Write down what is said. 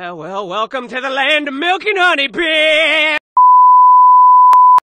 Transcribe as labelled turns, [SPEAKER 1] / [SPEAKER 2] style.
[SPEAKER 1] Well, welcome to the land of milk and honey, bitch!